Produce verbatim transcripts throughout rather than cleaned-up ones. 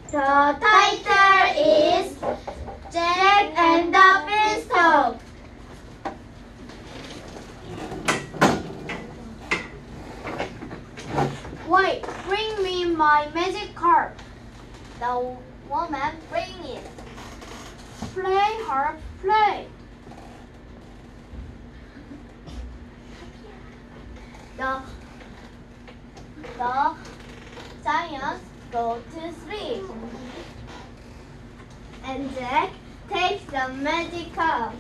The title is Jack and the Beanstalk. Wait, bring me my magic card. The woman bring it. Play, harp, play. The, the giants go to sleep. And Jack takes the magic cup.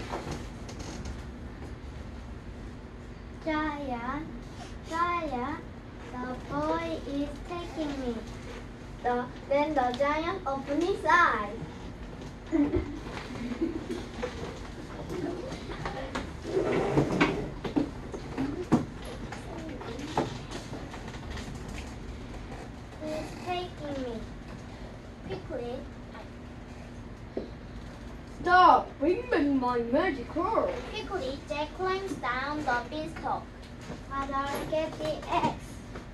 Giant, giant, the boy is taking me. The, then the giant opens his eyes. He's taking me. Quickly. Stop! Bring me my magic card. Quickly, Jack climbs down the beanstalk. Father, get the eggs.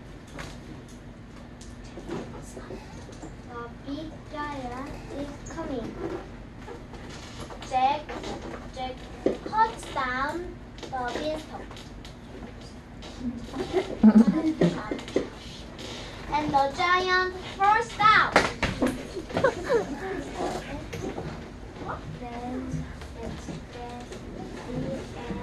The big giant is coming. Jack, Jack cuts down the beanstalk. And the giant falls down. Then it's the end.